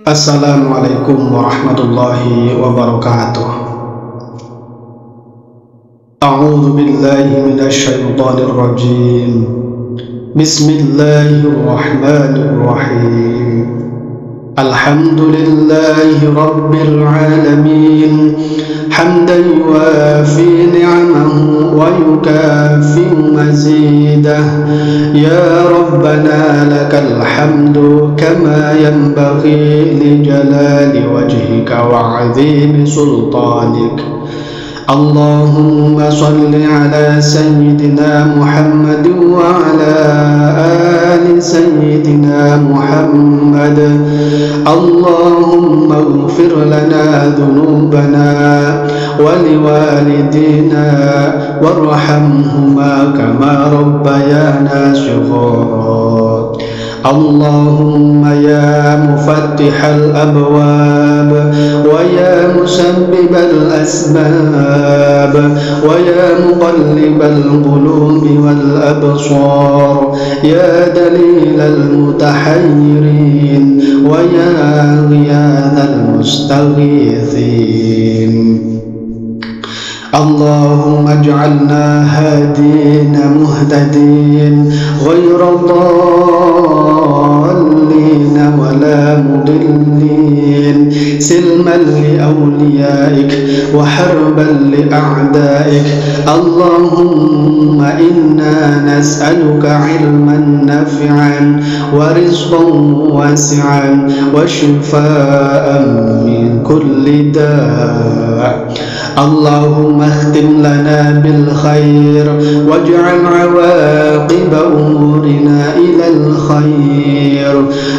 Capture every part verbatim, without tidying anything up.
Assalamualaikum warahmatullahi wabarakatuh. A'udzu billahi minasy syaithanir rajim. Bismillahirrahmanirrahim. Alhamdulillahi rabbil alamin. Hamdan yuwafi ni'amahu wa yukafi mazidah. Ya Rabbana lakal hamdu kama yanbaghi li jalali wajhika wa 'azimi sultanik. Allahumma salli ala sayyidina Muhammad wa ala ali sayyidina Muhammad. Allahumma ighfir lana dhunubana wa liwalidina warhamhuma kama rabbayana shighara. Allahumma ya mufattihal abwab wa ya musabbibal asbab wa ya muqallibal qulubi wal absar ya dalilal mutahayyirin wa ya ghiyadhal mustaghithin. Allahumma ij'alna hadina muhtadin ghayra dallin wala mudillin silman li awliyaik wa harban li a'daik. Allahumma inna nas'aluka ilman nafi'an wa rizqan wasi'an wa shifaan min kulli da'. Allahumma اختم لنا بالخير واجعل عواقب أمورنا إلى الخير.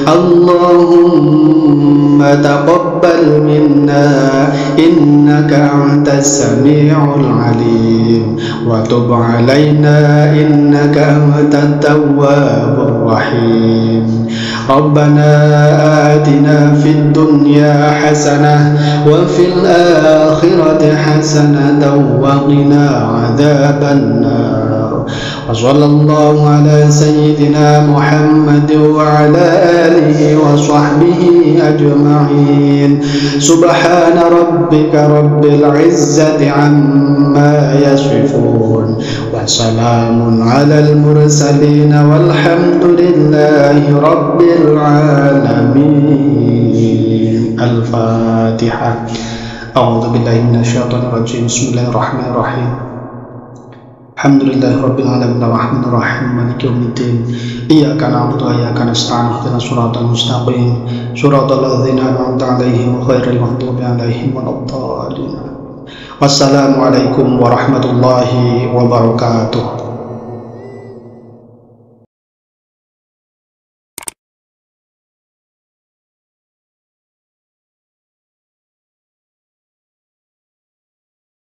اللهم تقبل منا إنك أنت السميع العليم وتب علينا إنك أنت التواب الرحيم. ربنا آتنا في الدنيا حسنة وفي الآخرة حسنة وقنا عذاب النار. وصلى الله على سيدنا محمد وعلى آله وصحبه أجمعين. سبحان ربك رب العزة عما يصفون وسلام على المرسلين والحمد لله رب العالمين. الفاتحة. أعوذ بالله من الشيطان الرجيم. بسم الله الرحمن الرحيم. الحمد لله رب العالمين الرحمن الرحيم مالك يوم الدين. إياك نعبد وإياك نستعين اهدنا الصراط المستقيم صراط الذين أنعمت عليهم غير المغضوب عليهم ولا الضالين. Wassalamualaikum warahmatullahi wabarakatuh.